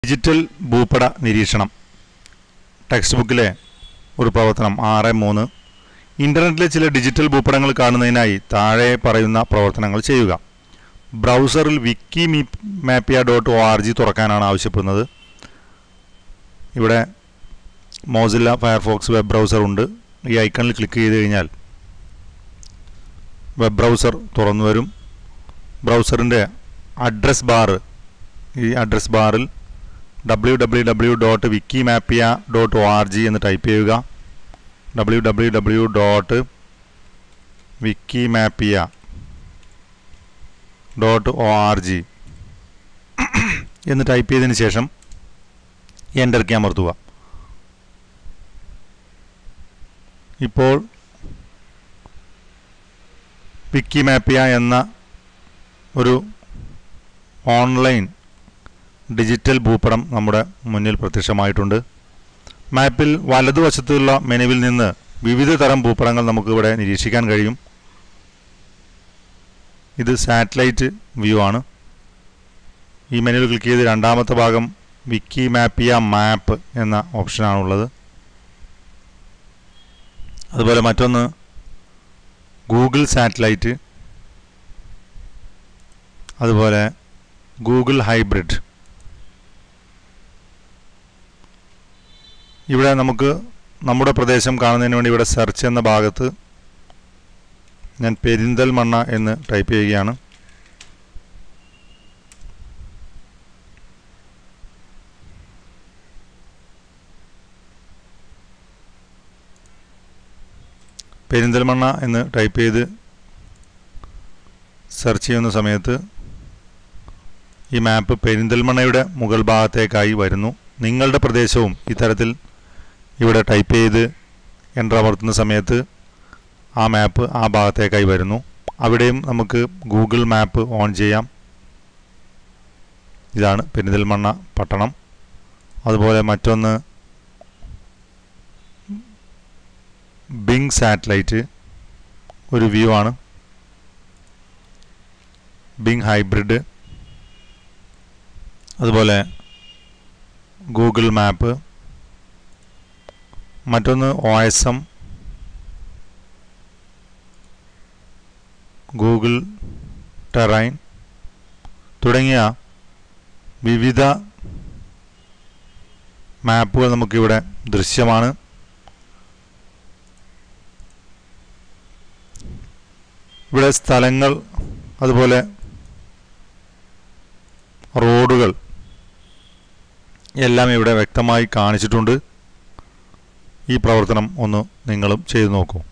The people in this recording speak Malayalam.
ഡിജിറ്റൽ ഭൂപട നിരീക്ഷണം ടെക്സ്റ്റ് ബുക്കിലെ ഒരു പ്രവർത്തനം 6.3 ഇന്റർനെറ്റിലെ ചില ഡിജിറ്റൽ ഭൂപടങ്ങൾ കാണുന്നതിനായി താഴെ പറയുന്ന പ്രവർത്തനങ്ങൾ ചെയ്യുക. ബ്രൗസറിൽ wikimapia.org തുറക്കാനാണ് ആവശ്യപ്പെടുന്നത്. ഇവിടെ മോസില്ല ഫയർഫോക്സ് വെബ് ബ്രൗസർ ഉണ്ട്. ഈ ഐക്കണിൽ ക്ലിക്ക് ചെയ്ത് കഴിഞ്ഞാൽ വെബ് ബ്രൗസർ തുറന്നു വരും. ബ്രൗസറിൻ്റെ അഡ്രസ് ബാർ, ഈ അഡ്രസ് ബാറിൽ www.wikimapia.org എന്ന് ടൈപ്പ് ചെയ്യുക. www.wikimapia.org എന്ന് ടൈപ്പ് ചെയ്തതിന് ശേഷം എൻ്റർ കീ അമർത്തുക. ഇപ്പോൾ വിക്കിമാപ്പിയ എന്ന ഒരു ഓൺലൈൻ ഡിജിറ്റൽ ഭൂപടം നമ്മുടെ മുന്നിൽ പ്രത്യക്ഷമായിട്ടുണ്ട്. മാപ്പിൽ വലതുവശത്തുള്ള മെനുവിൽ നിന്ന് വിവിധ തരം ഭൂപടങ്ങൾ നമുക്ക് ഇവിടെ നിരീക്ഷിക്കാൻ കഴിയും. ഇത് സാറ്റലൈറ്റ് വ്യൂ ആണ്. ഈ മെനുവിൽ ക്ലിക്ക് ചെയ്ത് രണ്ടാമത്തെ ഭാഗം വിക്കിമാപ്പിയ മാപ്പ് എന്ന ഓപ്ഷനാണുള്ളത്. അതുപോലെ മറ്റൊന്ന് ഗൂഗിൾ സാറ്റലൈറ്റ്, അതുപോലെ ഗൂഗിൾ ഹൈബ്രിഡ്. ഇവിടെ നമുക്ക് നമ്മുടെ പ്രദേശം കാണുന്നതിന് വേണ്ടി ഇവിടെ സെർച്ച് എന്ന ഭാഗത്ത് ഞാൻ പെരിന്തൽമണ്ണ എന്ന് ടൈപ്പ് ചെയ്യുകയാണ്. പെരിന്തൽമണ്ണ എന്ന് ടൈപ്പ് ചെയ്ത് സെർച്ച് ചെയ്യുന്ന സമയത്ത് ഈ മാപ്പ് പെരിന്തൽമണ്ണയുടെ മുകൾ ഭാഗത്തേക്കായി വരുന്നു. നിങ്ങളുടെ പ്രദേശവും ഇത്തരത്തിൽ ഇവിടെ ടൈപ്പ് ചെയ്ത് എൻ്റർ അമർത്തുന്ന സമയത്ത് ആ മാപ്പ് ആ ഭാഗത്തേക്കായി വരുന്നു. അവിടെയും നമുക്ക് ഗൂഗിൾ മാപ്പ് ഓൺ ചെയ്യാം. ഇതാണ് പെരിന്തൽമണ്ണ പട്ടണം. അതുപോലെ മറ്റൊന്ന് ബിങ് സാറ്റലൈറ്റ് ഒരു വ്യൂ ആണ്. ബിങ് ഹൈബ്രിഡ്, അതുപോലെ ഗൂഗിൾ മാപ്പ്, മറ്റൊന്ന് OSM, ഗൂഗിൾ ടെറൈൻ തുടങ്ങിയ വിവിധ മാപ്പുകൾ നമുക്കിവിടെ ദൃശ്യമാണ്. ഇവിടെ സ്ഥലങ്ങൾ, അതുപോലെ റോഡുകൾ എല്ലാം ഇവിടെ വ്യക്തമായി കാണിച്ചിട്ടുണ്ട്. ഈ പ്രവർത്തനം ഒന്ന് നിങ്ങളും ചെയ്തു നോക്കൂ.